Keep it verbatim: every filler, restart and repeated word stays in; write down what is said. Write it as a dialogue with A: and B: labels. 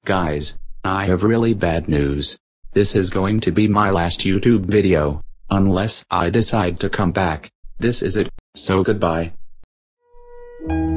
A: Guys, I have really bad news. This is going to be my last YouTube video, unless I decide to come back. This is it, so goodbye.